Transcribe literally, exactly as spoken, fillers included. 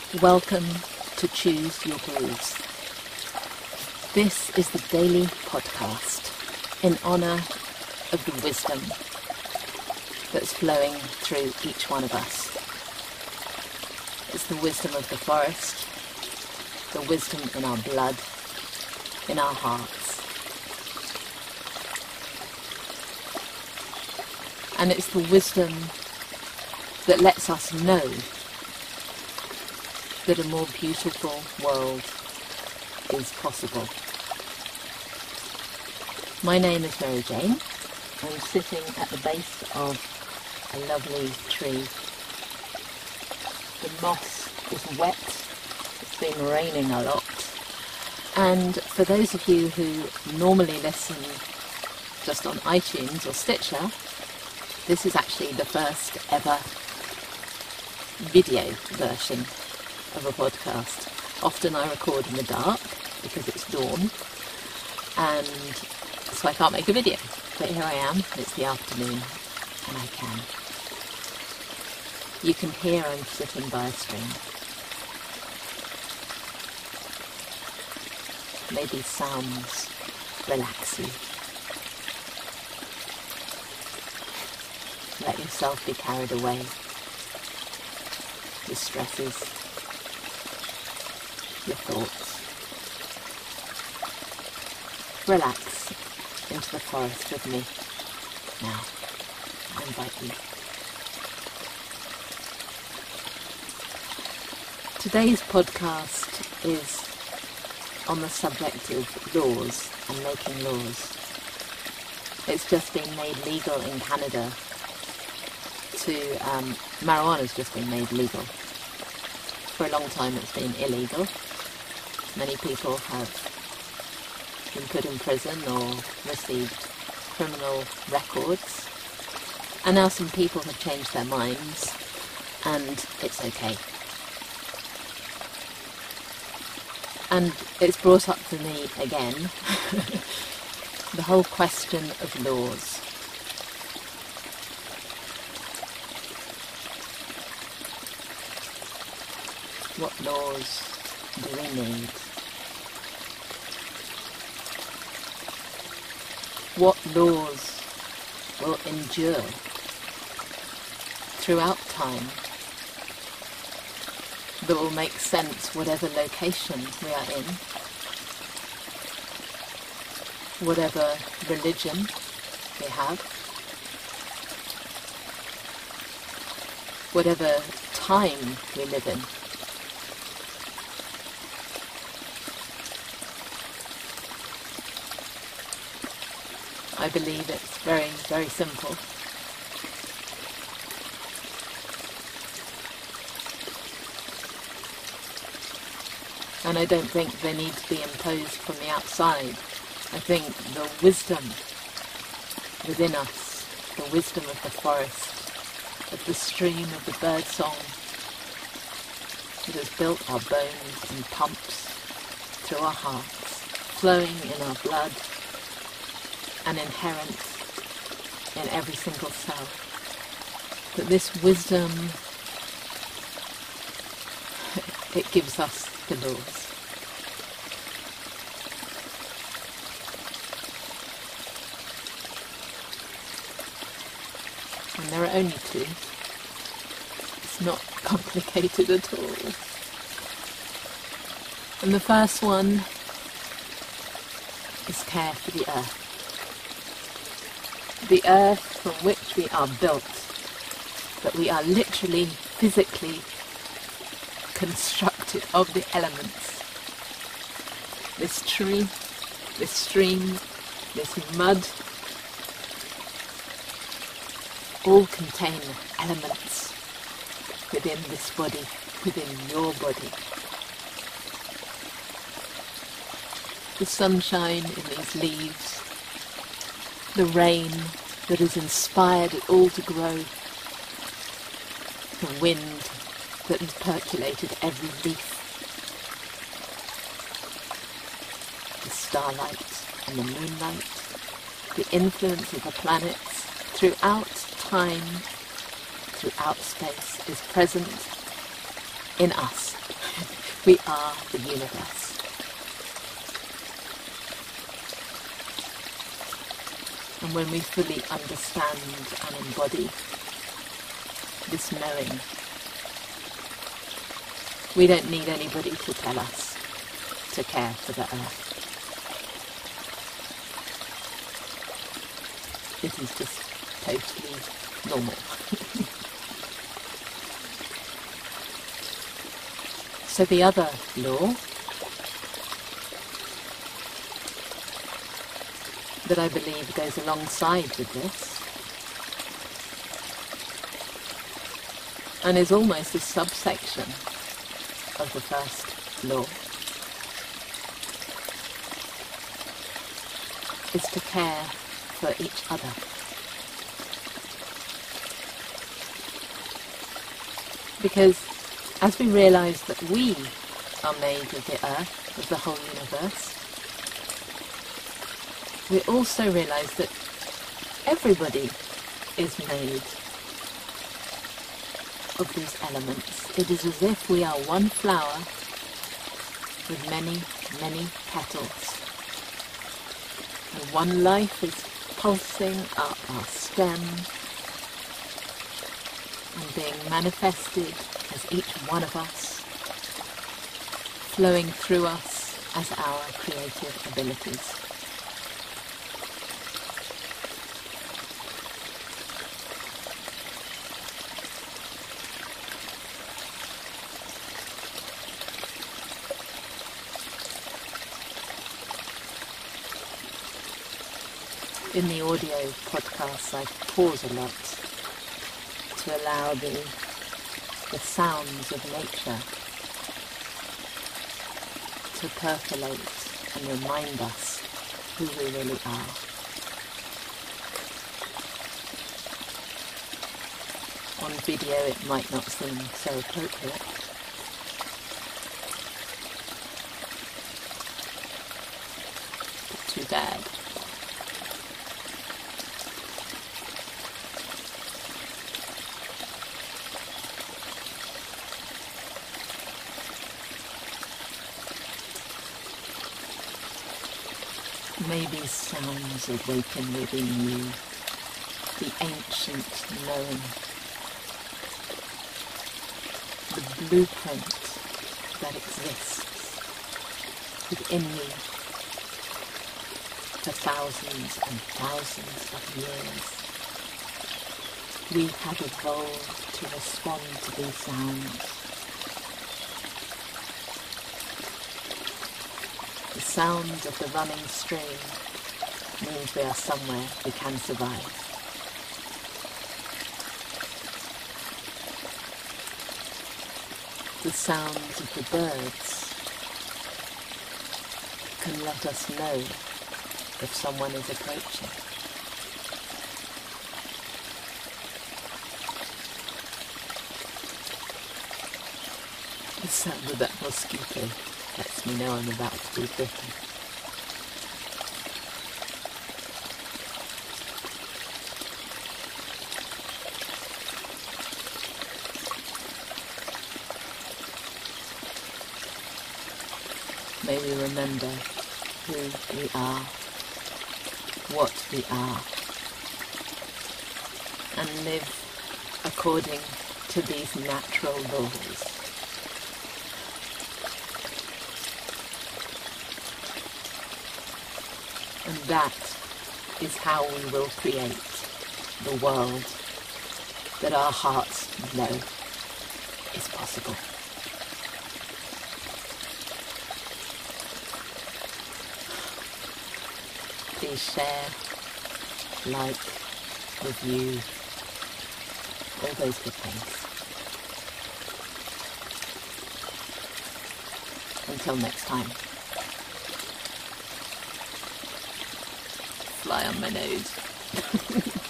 Welcome to Choose Your Grooves. This is the daily podcast in honour of the wisdom that's flowing through each one of us. It's the wisdom of the forest, the wisdom in our blood, in our hearts. And it's the wisdom that lets us know that a more beautiful world is possible. My name is Maryjane. I'm sitting at the base of a lovely tree. The moss is wet. It's been raining a lot. And for those of you who normally listen just on iTunes or Stitcher, this is actually the first ever video version of a podcast. Often I record in the dark because it's dawn, and so I can't make a video. But here I am, it's the afternoon, and I can. You can hear I'm sitting by a stream. Maybe sounds relax you. Let yourself be carried away with stresses, your thoughts. Relax into the forest with me. Now, I invite you. Today's podcast is on the subject of laws and making laws. It's just been made legal in Canada to, um, marijuana's just been made legal. For a long time it's been illegal. Many people have been put in prison or received criminal records. And now some people have changed their minds and it's okay. And it's brought up for me again the whole question of laws. What laws do we need? What laws will endure throughout time that will make sense whatever location we are in, whatever religion we have, whatever time we live in. I believe it's very, very simple. And I don't think they need to be imposed from the outside. I think the wisdom within us, the wisdom of the forest, of the stream, of the bird song, that has built our bones and pumps through our hearts, flowing in our blood, and inherent in every single cell. That this wisdom, it gives us the laws. And there are only two. It's not complicated at all. And the first one is care for the earth. The earth from which we are built, that we are literally, physically constructed of the elements. This tree, this stream, this mud, all contain elements within this body, within your body. The sunshine in these leaves, the rain that has inspired it all to grow, the wind that has percolated every leaf, the starlight and the moonlight, the influence of the planets throughout time, throughout space, is present in us. We are the universe. And when we fully understand and embody this knowing, we don't need anybody to tell us to care for the earth. It is just totally normal. So the other law that I believe goes alongside with this, and is almost a subsection of the first law, is to care for each other. Because as we realise that we are made of the earth, of the whole universe, we also realise that everybody is made of these elements. It is as if we are one flower with many, many petals. And one life is pulsing up our stem and being manifested as each one of us, flowing through us as our creative abilities. In the audio podcasts I pause a lot to allow the, the sounds of nature to percolate and remind us who we really are. On video it might not seem so appropriate, but too bad. May these sounds awaken within you the ancient knowing, the blueprint that exists within you for thousands and thousands of years. We have evolved to respond to these sounds. The sound of the running stream means we are somewhere we can survive. The sounds of the birds can let us know if someone is approaching. The sound of that mosquito lets me know I'm about to be bitten. May we remember who we are, what we are, and live according to these natural laws. And that is how we will create the world that our hearts know is possible. Please share, like, review, all those good things. Until next time. Fly on my nose.